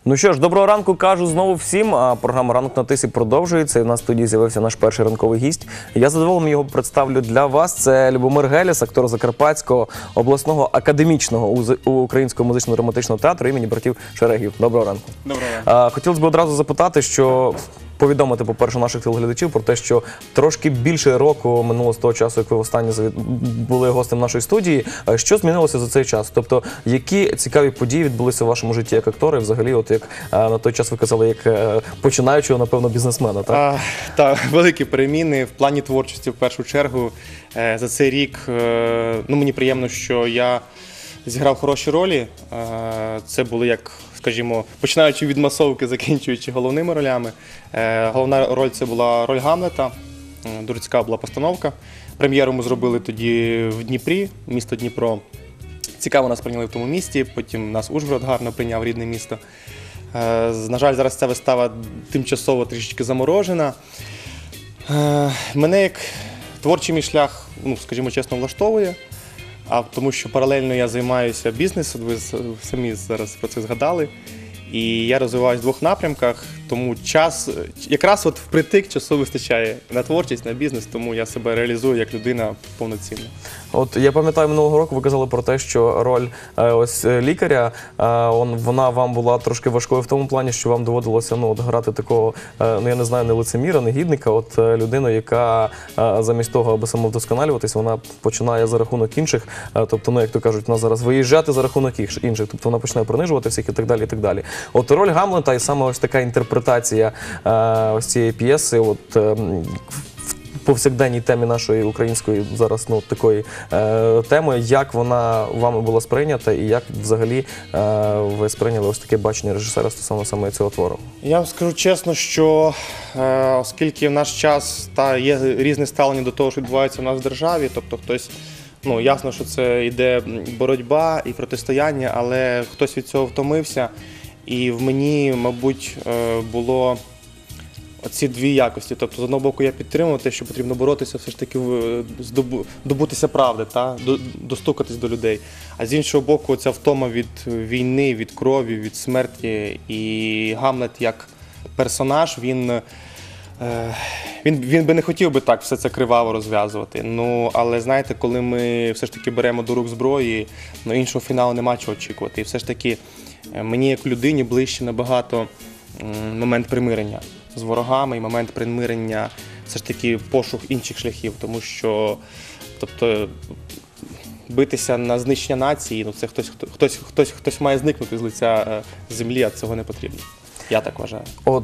Ну що ж, доброго ранку кажу знову всім. Програма «Ранок на тисі» продовжується. І в нас в студії з'явився наш перший ранковий гість. Я з задоволенням його представлю для вас. Це Любомир Гелєс, актор Закарпатського обласного академічного українського музично-драматичного театру імені братів Шерегів. Доброго ранку. Доброго ранку. Хотілося б одразу запитати, повідомити, по-перше, наших телеглядачів про те, що трошки більше року минуло з того часу, як ви останнє були гостем нашої студії. Що змінилося за цей час? Тобто, які цікаві події відбулися в вашому житті як актора і взагалі, от як на той час ви казали, як починаючого, напевно, бізнесмена, так? Так, великі переміни в плані творчості, в першу чергу. За цей рік, мені приємно, що я зіграв хороші ролі. Це були, як, скажімо, починаючи від масовки, закінчуючи головними ролями. Головна роль – це була роль Гамлета. Дуже цікава була постановка. Прем'єру ми зробили тоді в Дніпрі, місто Дніпро. Цікаво нас прийняли в тому місті, потім нас Ужгород гарно прийняв, рідне місто. На жаль, зараз ця вистава тимчасово трішечки заморожена. Мене як творчий мій шлях, скажімо чесно, влаштовує. Тому що паралельно я займаюся бізнесом, ви самі зараз про це згадали. І я розвиваюся в двох напрямках, тому якраз впритик часу вистачає на творчість, на бізнес, тому я себе реалізую як людина повноцінно. От я пам'ятаю, минулого року ви казали про те, що роль лікаря, вона вам була трошки важкою в тому плані, що вам доводилося грати такого, я не знаю, не лицеміра, не гідника, людину, яка замість того, аби самовдосконалюватись, вона починає за рахунок інших, тобто, як то кажуть, вона зараз виїжджати за рахунок інших, тобто вона починає принижувати всіх і так далі, і так далі. От роль Гамлета і саме ось така інтерпретація ось цієї п'єси, в повсякденній темі нашої української зараз такої теми, як вона вами була сприйнята і як взагалі ви сприйняли ось таке бачення режисера стосовно саме цього твору? Я вам скажу чесно, що оскільки в наш час є різне ставлення до того, що відбувається в нас в державі, тобто хтось, ясно, що це йде боротьба і протистояння, але хтось від цього втомився. І в мені, мабуть, було оці дві якості. Тобто, з одного боку, я підтримував те, що потрібно боротися, все ж таки добутися правди, достукатись до людей. А з іншого боку, ця втома від війни, від крові, від смерті. І Гамлет як персонаж, він би не хотів би так все це криваво розв'язувати. Але, знаєте, коли ми все ж таки беремо до рук зброї, іншого фіналу нема чого очікувати. І все ж таки мені як людині ближче набагато момент примирення з ворогами і момент примирення, все ж таки пошук інших шляхів, тому що битися на знищення нації, це хтось має зникнути з лиця землі, а цього не потрібно. Я так вважаю.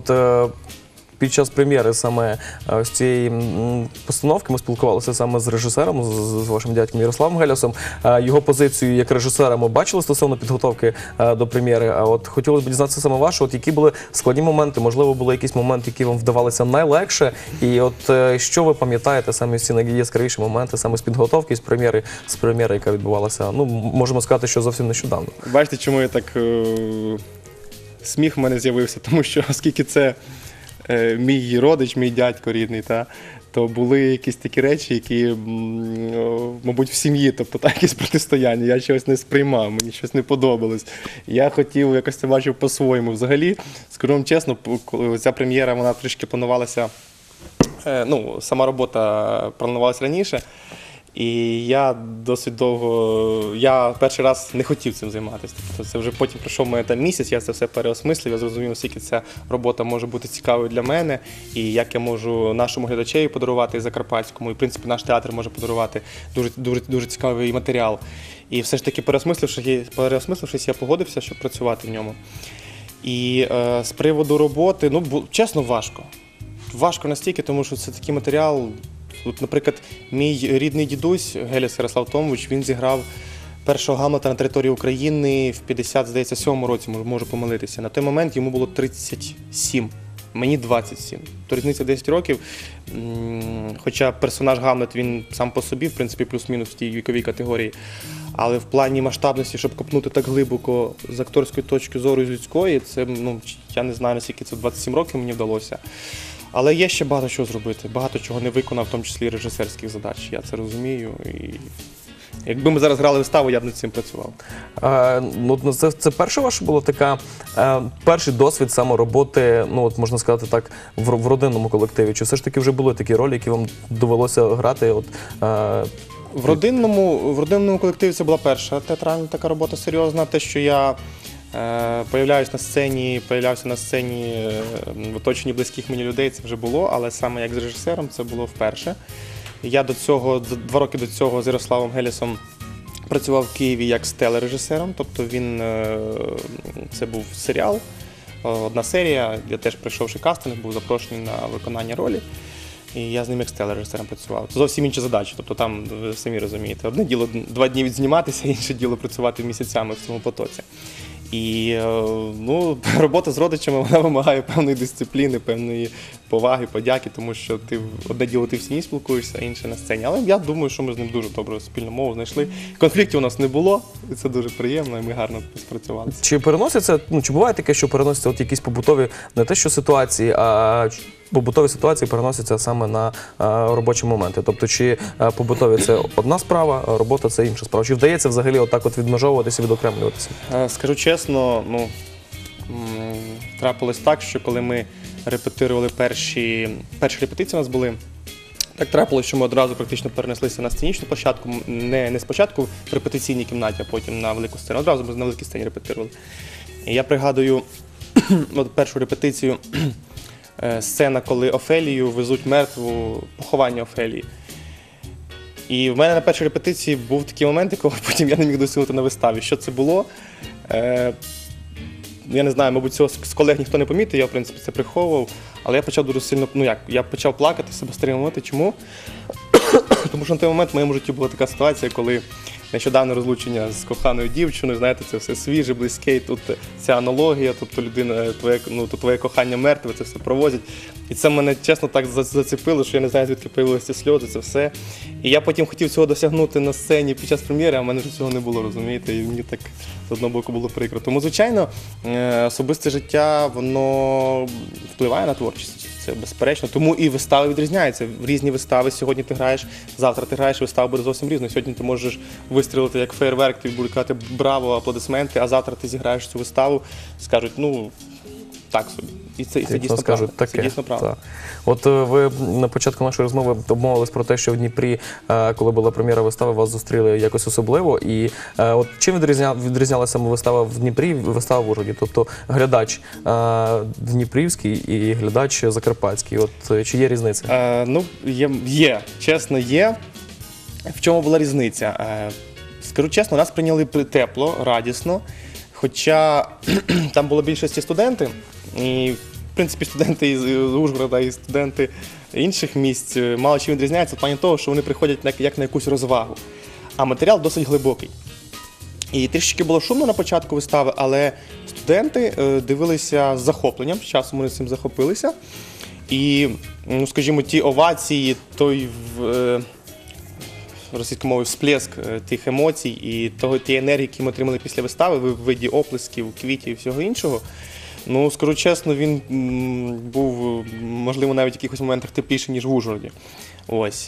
Під час прем'єри саме з цієї постановки ми спілкувалися саме з режисером, з вашим дядьком Ярославом Гелєсом. Його позицію як режисера ми бачили стосовно підготовки до прем'єри. А от хотілося б дізнатися саме вашу, які були складні моменти, можливо, були якісь моменти, які вам вдавалися найлегше. І що ви пам'ятаєте саме ці найяскравіші моменти саме з підготовки, з прем'єри, яка відбувалася, можемо сказати, що зовсім нещодавно. Бачите, чому я так сміх в мене з'явився, тому що оскільки це мій родич, мій дядько рідний, то були якісь такі речі, які, мабуть, в сім'ї, якісь протистояння. Я щось не сприймав, мені щось не подобалось. Я хотів, якось це бачив по-своєму. Взагалі, скажу вам чесно, коли ця прем'єра, вона трішки планувалася, сама робота планувалася раніше. І я досить довго, я перший раз не хотів цим займатися. Це вже потім пройшов місяць, я це все переосмислив, я зрозумів, наскільки ця робота може бути цікавою для мене, і як я можу нашому глядачеві подарувати Закарпатському, і в принципі наш театр може подарувати дуже цікавий матеріал. І все ж таки переосмислившись, я погодився, щоб працювати в ньому. І з приводу роботи, чесно, важко. Важко настільки, тому що це такий матеріал. Наприклад, мій рідний дідусь Гелєс Ярослав Томович, він зіграв першого Гамлета на території України в 57-му році, можу помилитися. На той момент йому було 37, мені 27. То різниця 10 років, хоча персонаж Гамлет, він сам по собі, в принципі, плюс-мінус в тій віковій категорії. Але в плані масштабності, щоб копнути так глибоко з акторської точки зору і з людської, це, я не знаю, наскільки це 27 років мені вдалося. Але є ще багато чого зробити, багато чого не виконав, в тому числі і режисерських задач. Я це розумію. І Якби ми зараз грали виставу, я б над цим працював. Ну, це перша ваша була така, перший досвід саме роботи, ну, от можна сказати так, в родинному колективі? Чи все ж таки вже були такі ролі, які вам довелося грати? В родинному колективі це була перша театральна така робота серйозна. Те, що я появлявся на сцені в оточенні близьких мені людей, це вже було, але саме як з режисером це було вперше. Я 2 роки до цього з Ярославом Гелісом працював в Києві як з телережисером, тобто це був серіал, одна серія, я теж пройшовши кастинг, був запрошений на виконання ролі. І я з ним як з телережисером працював. Це зовсім інші задачі, тобто там, ви самі розумієте, одне діло 2 дні відзніматися, інше діло працювати місяцями в цьому потоці. І робота з родичами, вона вимагає певної дисципліни, певної поваги, подяки, тому що одне діло ти в сім'ї спілкуєшся, а інше на сцені. Але я думаю, що ми з ним дуже добру спільну мову знайшли. Конфліктів у нас не було, і це дуже приємно, і ми гарно спрацювалися. Чи переносяться, чи буває таке, що переносяться от якісь побутові, не те що ситуації, а побутові ситуації переносяться саме на робочі моменти? Тобто, чи побутові це одна справа, а робота це інша справа? Чи вдається взагалі отак от відмежовуватися, відокремлюватися? Скажу чесно, трапилось так, що коли ми репетирували перші репетиції у нас були, так трапилось, що ми одразу практично перенеслися на сценічну площадку, не спочатку в репетиційній кімнаті, а потім на велику сцену. Одразу ми на великій сцені репетирували. І я пригадую першу репетицію, сцена, коли Офелію везуть мертву, поховання Офелії. І в мене на першій репетиції був такий момент, якого потім я не міг досягнути на виставі. Що це було? Я не знаю, мабуть, цього з колег ніхто не помітив, я, в принципі, це приховував. Але я почав дуже сильно, я почав плакати, себе стримувати. Чому? Тому що на той момент в моєму житті була така ситуація, коли нещодавне розлучення з коханою дівчиною, знаєте, це все свіже, близьке, і тут ця аналогія, тобто людина, твоє кохання мертве, це все провозять. І це мене, чесно, так зацепило, що я не знаю, звідки появилися сльози, це все. І я потім хотів цього досягнути на сцені під час прем'єри, а в мене ж цього не було, розумієте, і мені так з одного боку було прикро. Тому, звичайно, особисте життя, воно впливає на творчість. Це безперечно. Тому і вистави відрізняються. В різні вистави сьогодні ти граєш, завтра ти граєш, вистава буде зовсім різною. Сьогодні ти можеш вистрілити як фейерверк, тобі будуть казати браво, аплодисменти, а завтра ти зіграєш цю виставу, скажуть, так собі. І це дійсно правда. Це дійсно правда. Так. От ви на початку нашої розмови обмовились про те, що в Дніпрі, коли була прем'єра вистави, вас зустріли якось особливо. І от чим відрізнялася саме вистава в Дніпрі і вистава в Ужгороді? Тобто глядач дніпрівський і глядач закарпатський. От чи є різниця? Є. Чесно, є. В чому була різниця? Скажу чесно, нас прийняли тепло, радісно. Хоча там було більшості студенти, і, в принципі, студенти із Ужгорода і студенти інших місць мало чим відрізняються в плані того, що вони приходять як на якусь розвагу. А матеріал досить глибокий. І трішки було шумно на початку вистави, але студенти дивилися з захопленням, з часом вони цим захопилися. І, скажімо, ті овації, той російською мовою всплеск тих емоцій і тієї енергії, які ми отримали після вистави в виді оплесків, квітів і всього іншого. Скажу чесно, він був, можливо, навіть в якихось моментах тепліший, ніж в Ужгороді. Ось.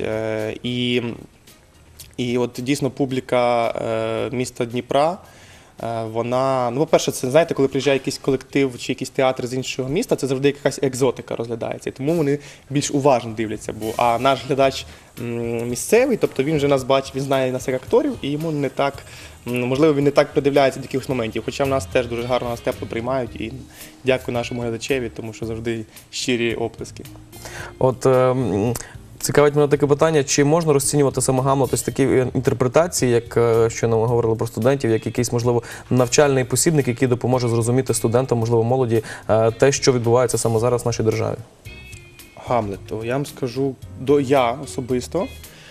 І от дійсно публіка міста Дніпра, вона, по-перше, це, знаєте, коли приїжджає якийсь колектив чи якийсь театр з іншого міста, це завжди якась екзотика розглядається. І тому вони більш уважно дивляться. А наш глядач місцевий, тобто він вже нас бачить, він знає нас як акторів, і йому не так, можливо, він не так придивляється до якихось моментів. Хоча в нас теж дуже гарно нас тепло приймають. І дякую нашому глядачеві, тому що завжди щирі оплески. От цікавить мене таке питання, чи можна розцінювати саме Гамлет ось такі інтерпретації, як щойно ми говорили про студентів, як якийсь, можливо, навчальний посібник, який допоможе зрозуміти студентам, можливо, молоді, те, що відбувається саме зараз в нашій державі? Гамлету, я вам скажу, я особисто,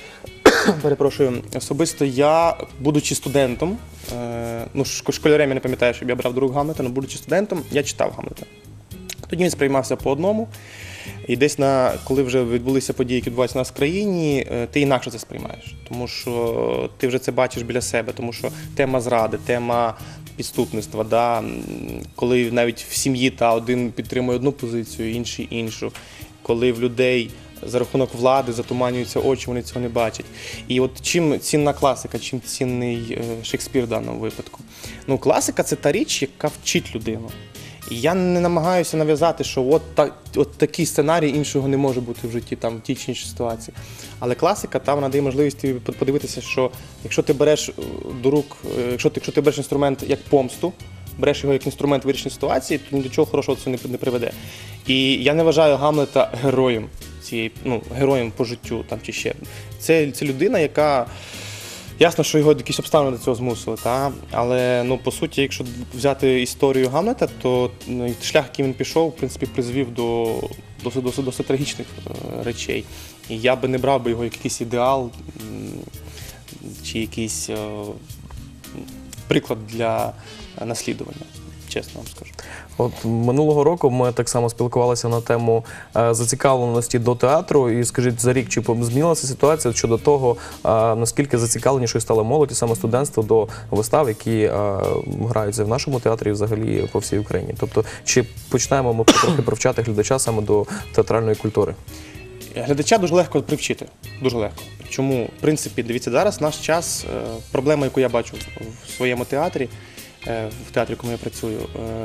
будучи студентом, школярем я не пам'ятаю, щоб я брав другу Гамлета, але будучи студентом, я читав Гамлета. Тоді він сприймався по одному. І десь, коли вже відбулися події, які відбуваються у нас в країні, ти інакше це сприймаєш. Тому що ти вже це бачиш біля себе, тому що тема зради, тема підступництва, коли навіть в сім'ї один підтримує одну позицію, інший іншу, коли в людей за рахунок влади затуманюються очі, вони цього не бачать. І от чим цінна класика, чим цінний Шекспір в даному випадку? Ну, класика – це та річ, яка вчить людину. І я не намагаюся нав'язати, що от такий сценарій, іншого не може бути в житті, там, в тій чи іншій ситуації. Але класика там надає можливість подивитися, що якщо ти береш до рук, якщо ти береш інструмент як помсту, береш його як інструмент вирішення ситуації, то ні до чого хорошого це не приведе. І я не вважаю Гамлета героєм героєм по життю там, чи ще. Це людина, яка... Ясно, що його якісь обставини до цього змусили, але по суті, якщо взяти історію Гамлета, то шлях, який він пішов, в принципі, призвів до досить трагічних речей. І я би не брав його як якийсь ідеал чи якийсь приклад для наслідування, чесно вам скажу. От минулого року ми так само спілкувалися на тему зацікавленості до театру. І скажіть, за рік чи змінилася ситуація щодо того, наскільки зацікавленішою стала молодь і саме студентство до вистав, які граються в нашому театрі і взагалі по всій Україні? Тобто, чи починаємо ми трохи привчати глядача саме до театральної культури? Глядача дуже легко привчити, дуже легко. Чому? В принципі, дивіться, зараз наш час, проблема, яку я бачу в своєму театрі, в театрі, в якому я працюю,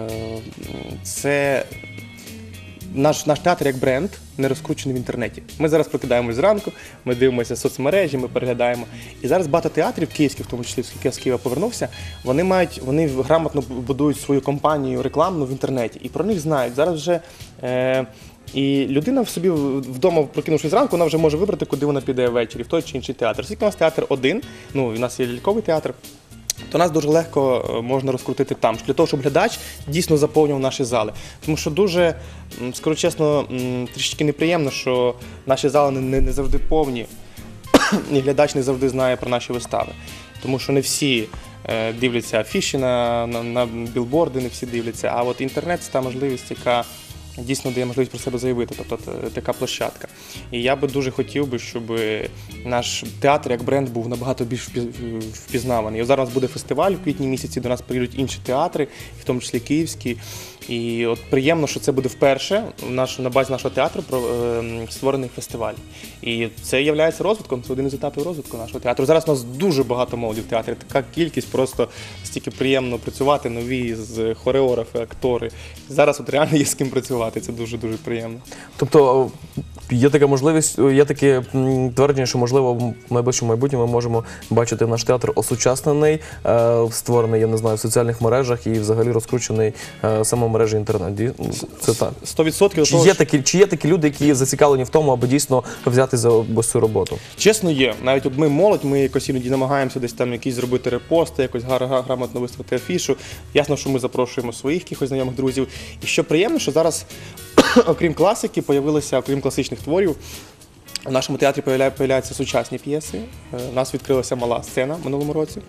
це наш театр як бренд не розкручений в інтернеті. Ми зараз прокидаємось зранку, ми дивимося соцмережі, ми переглядаємо. І зараз багато театрів, київських, в тому числі, оскільки я з Києва повернувся, вони грамотно будують свою кампанію рекламну в інтернеті. І про них знають. Зараз вже і людина в собі вдома, прокинувшись зранку, вона вже може вибрати, куди вона піде ввечері, в той чи інший театр. Оскільки у нас театр один, у нас є ляльковий театр, то нас дуже легко можна розкрутити там, для того, щоб глядач дійсно заповнював наші зали. Тому що дуже, скажу чесно, трішки неприємно, що наші зали не завжди повні, і глядач не завжди знає про наші вистави. Тому що не всі дивляться афіші на білборди, не всі дивляться, а от інтернет – це та можливість, яка дійсно дає можливість про себе заявити, тобто така площадка. І я би дуже хотів би, щоб наш театр як бренд був набагато більш впізнаваний. І зараз у нас буде фестиваль в квітні місяці, до нас приїдуть інші театри, в тому числі київські. І от приємно, що це буде вперше на базі нашого театру створений фестиваль. І це є розвитком, це один із етапів розвитку нашого театру. Зараз у нас дуже багато молоді в театрі, така кількість, просто стільки приємно працювати, нові з хореографи, актори. Зараз от реально є з ким працювати, це дуже-дуже приємно. Тобто є така можливість, є таке твердження, що, можливо, в найближчому майбутньому ми можемо бачити наш театр осучаснений, створений, я не знаю, в соціальних мережах і взагалі розкручений саме в мережі інтернет. Це так. 100% Чи є такі люди, які зацікавлені в тому, аби дійсно взяти за цю роботу? Чесно, є. Навіть от ми молодь, ми якось іноді намагаємося десь там якісь зробити репости, якось грамотно виставити афішу. Ясно, що ми запрошуємо своїх якихось знайомих друзів. І що приємно, що зараз, окрім класики, окрім класичних творів, в нашому театрі появляються сучасні п'єси. У нас відкрилася мала сцена в минулому році.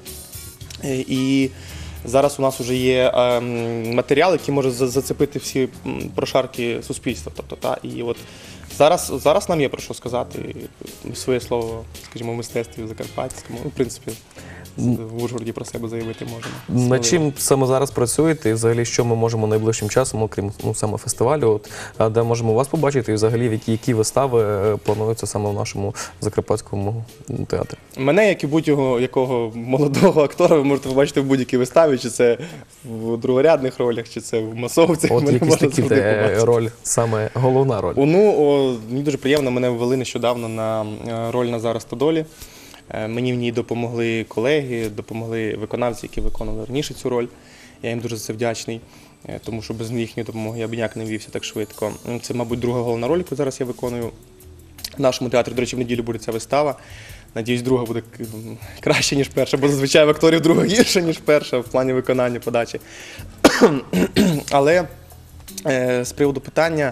І зараз у нас вже є матеріал, який може зацепити всі прошарки суспільства. І от зараз нам є про що сказати своє слово, скажімо, в мистецтві, в Закарпатському, в принципі, в Ужгороді про себе заявити можемо. Над чим саме зараз працюєте і взагалі що ми можемо найближчим часом, окрім саме фестивалю, де можемо вас побачити і взагалі які вистави плануються саме в нашому Закарпатському театрі? Мене, як і будь-якого молодого актора, ви можете побачити в будь-якій виставі, чи це в другорядних ролях, чи це в масовцях. От якісь такі, де роль, саме головна роль. Мені дуже приємно, мене ввели нещодавно на роль Назара Стодолі. Мені в ній допомогли колеги, допомогли виконавці, які виконували раніше цю роль. Я їм дуже за це вдячний, тому що без їхньої допомоги я б ніяк не ввівся так швидко. Це, мабуть, друга головна роль, яку зараз я виконую. В нашому театрі, до речі, в неділю буде ця вистава. Надіюсь, друга буде краще, ніж перша, бо зазвичай в акторів друга гірша, ніж перша в плані виконання, подачі. Але з приводу питання,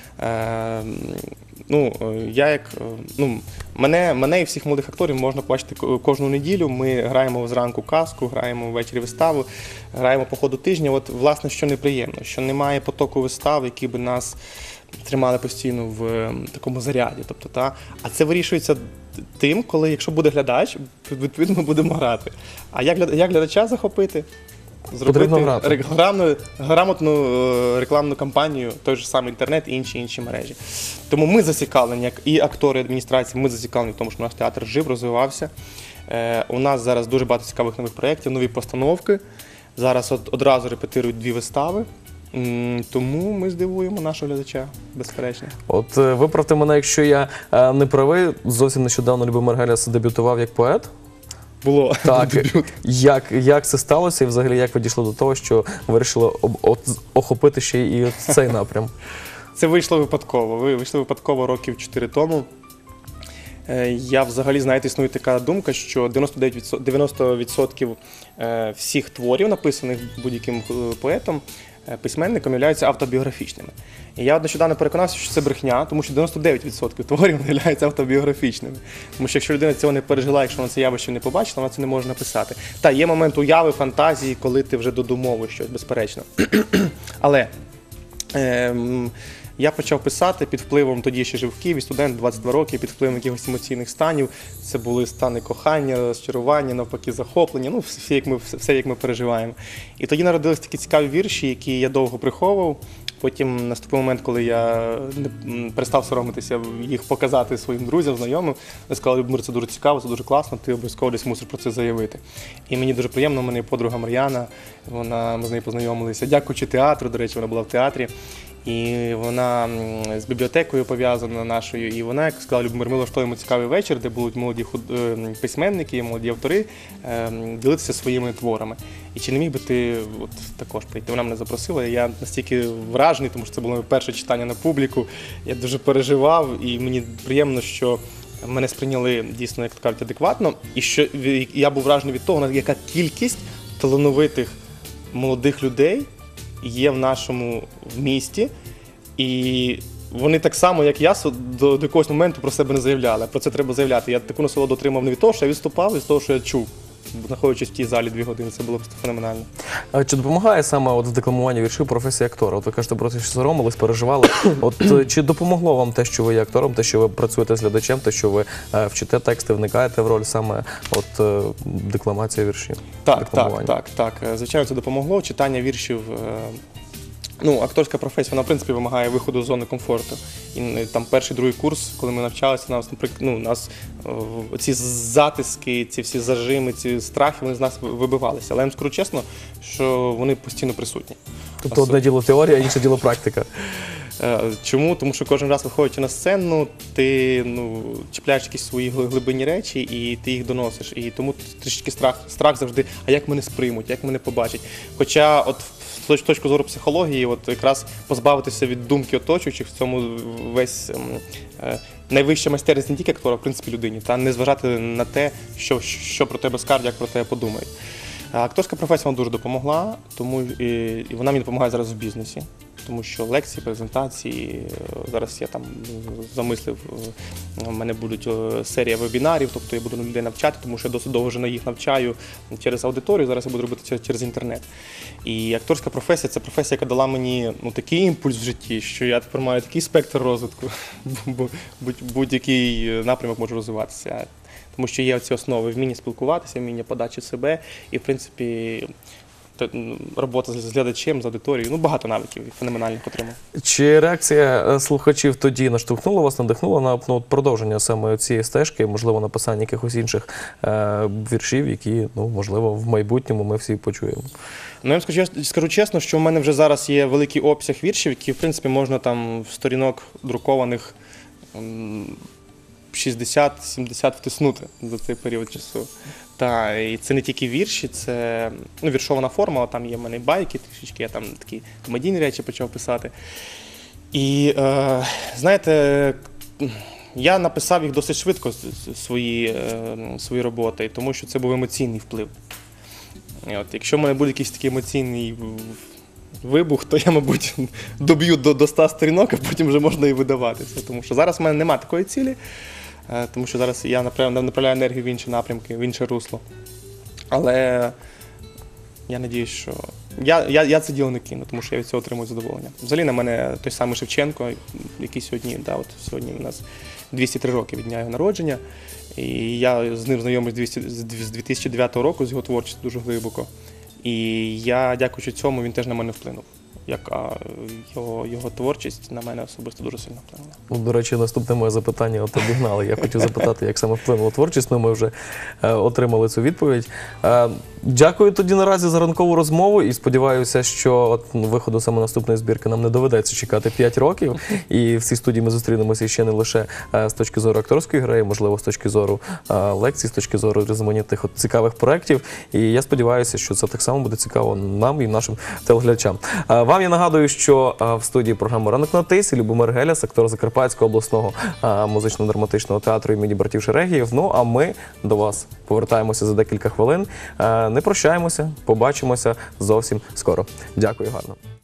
мене і всіх молодих акторів можна побачити кожну неділю. Ми граємо зранку казку, граємо ввечері виставу, граємо по ходу тижня. От, власне, що неприємно, що немає потоку вистав, які б нас тримали постійно в такому заряді. А це вирішується тим, коли, якщо буде глядач, відповідно, ми будемо грати. А як глядача захопити? Потрібно грати. Грамотну рекламну кампанію, той же самий інтернет і інші мережі. Тому ми зацікавлені, як і актори, і адміністрації, ми зацікавлені в тому, що наш театр жив, розвивався. У нас зараз дуже багато цікавих нових проєктів, нові постановки. Зараз одразу репетирують 2 вистави. Тому ми здивуємо нашого глядача, безперечно. От виправте мене, якщо я не правий, зовсім нещодавно Любомир Геляс дебютував як поет. Було Так, дебют. як це сталося і взагалі як ви дійшли до того, що вирішили охопити ще і цей напрям? Це вийшло випадково. Вийшло випадково років 4 тому. Я взагалі, знаєте, існує така думка, що 90% всіх творів, написаних будь-яким поетом, письменником, являються автобіографічними. І я нещодавно переконався, що це брехня, тому що 99% творів являються автобіографічними. Тому що якщо людина цього не пережила, якщо вона це явище не побачила, вона це не може написати. Та, є момент уяви, фантазії, коли ти вже додумовуєш щось, безперечно. Але я почав писати під впливом, тоді ще жив в Києві, студент, 22 роки, під впливом якихось емоційних станів. Це були стани кохання, розчарування, навпаки, захоплення, ну, все, як ми переживаємо. І тоді народились такі цікаві вірші, які я довго приховував. Потім наступив момент, коли я перестав соромитися їх показати своїм друзям, знайомим. Вони сказали: Любомир, це дуже цікаво, це дуже класно, ти обов'язково десь мусиш про це заявити. І мені дуже приємно, у мене є подруга Мар'яна, ми з нею познайомилися. Дякуючи театру, до речі, вона була в театрі. І вона з бібліотекою пов'язана нашою, і вона сказала: Любомир, ми влаштуємо цікавий вечір, де будуть молоді письменники, молоді автори ділитися своїми творами. І чи не міг би ти також прийти? Вона мене запросила, і я настільки вражений, тому що це було моє перше читання на публіку. Я дуже переживав, і мені приємно, що мене сприйняли дійсно, як кажуть, адекватно, і що я був вражений від того, яка кількість талановитих молодих людей є в нашому місті, і вони так само, як я, до якогось моменту про себе не заявляли. Про це треба заявляти. Я таку насолоду отримав не від того, що я виступав, а від того, що я чув, знаходячись в тій залі 2 години. Це було просто феноменально. А чи допомагає саме в декламуванні віршів професія актора? От ви кажете про те, що соромились, переживали. Чи допомогло вам те, що ви є актором, те, що ви працюєте з глядачем, те, що ви вчите тексти, вникаєте в роль саме декламація віршів? Так. Звичайно, це допомогло. Читання віршів. Акторська професія, вона, в принципі, вимагає виходу з зони комфорту. І там перший, другий курс, коли ми навчалися, нас ці затиски, ці всі зажими, ці страхи, вони з нас вибивалися. Але я вам скажу чесно, що вони постійно присутні. Тобто одне діло теорія, інше діло практика. Чому? Тому що кожен раз, виходячи на сцену, ти чіпляєш якісь свої глибинні речі і ти їх доносиш. І тому трішки страх завжди, а як мене сприймуть, як мене побачать. Хоча от з точки зору психології, от якраз позбавитися від думки оточуючих, в цьому весь найвища майстерність не тільки актора, а в принципі людині, та не зважати на те, що про тебе скажуть, як про тебе подумають. Акторська професія вона дуже допомогла, тому і вона мені допомагає зараз в бізнесі. Тому що лекції, презентації, зараз я там замислив, у мене будуть серія вебінарів, тобто я буду людей навчати, тому що я досить довго вже їх навчаю через аудиторію, зараз я буду робити через інтернет. І акторська професія – це професія, яка дала мені такий імпульс в житті, що я тепер маю такий спектр розвитку, будь-який напрямок може розвиватися. Тому що є ці основи: вміння спілкуватися, вміння подачі себе і, в принципі, робота з глядачем, з аудиторією, багато навиків феноменальних отримав. Чи реакція слухачів тоді наштовхнула вас, надихнула на продовження саме цієї стежки, можливо, написання якихось інших віршів, які, можливо, в майбутньому ми всі почуємо? Я вам скажу чесно, що в мене вже зараз є великий обсяг віршів, які, в принципі, можна там в сторінок друкованих 60-70 втиснути за цей період часу. І це не тільки вірші, це віршована форма, там є в мене байки, трішечки, я там такі комедійні речі почав писати. І, знаєте, я написав їх досить швидко, свої роботи, тому що це був емоційний вплив. Якщо в мене буде якийсь такий емоційний вибух, то я, мабуть, доб'ю до 100 сторінок, а потім вже можна і видаватися. Тому що зараз в мене немає такої цілі, тому що зараз я направляю енергію в інші напрямки, в інше русло. Але я сподіваюся, що я це діло не кину, тому що я від цього отримую задоволення. Взагалі на мене той самий Шевченко, який сьогодні у нас 203 роки від дня його народження. І я з ним знайомий з 2009 року, з його творчістю дуже глибоко. І я, дякуючи цьому, він теж на мене вплинув. Його творчість на мене особисто дуже сильно вплинула. Ну, до речі, наступне моє запитання от обігнали. Я хотів запитати, як саме вплинула творчість, але ми вже отримали цю відповідь. Дякую тоді наразі за ранкову розмову і сподіваюся, що от виходу саме наступної збірки нам не доведеться чекати 5 років. І в цій студії ми зустрінемося ще не лише з точки зору акторської гри, можливо, з точки зору лекцій, з точки зору різноманітних цікавих проєктів. І я сподіваюся, що це так само буде цікаво нам і нашим телеглядачам. Вам я нагадую, що в студії програми «Ранок на тисі» Любомир Геляс, актор Закарпатського обласного музично-драматичного театру імені братів Шерегіїв. Ну, а ми до вас повертаємося за декілька хвилин. Не прощаємося, побачимося зовсім скоро. Дякую, гарно.